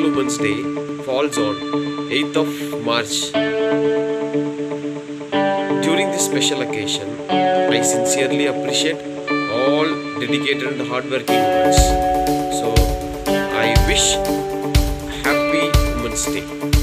Women's Day falls on 8th of March. During this special occasion, I sincerely appreciate all dedicated and hardworking women. So, I wish Happy Women's Day.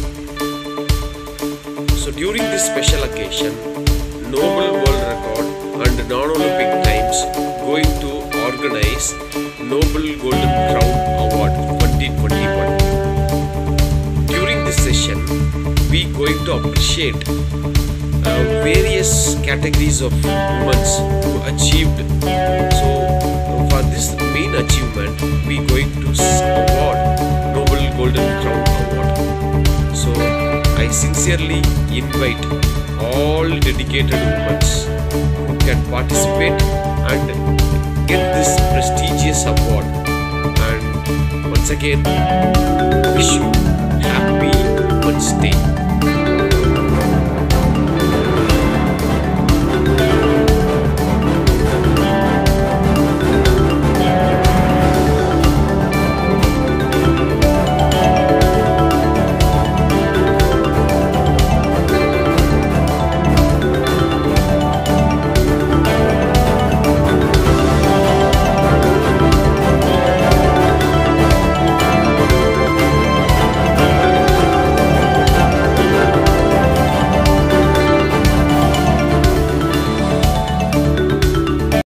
So, during this special occasion, Nobel World Record and Non-Olympic Times going to organize Nobel Golden Crown Award 2021. During this session, we going to appreciate various categories of women who achieved. So for this main achievement, we going to award Nobel Golden Crown Award. So I sincerely invite all dedicated women who can participate and get this prestigious award. And once again, wish you Happy Women's Day.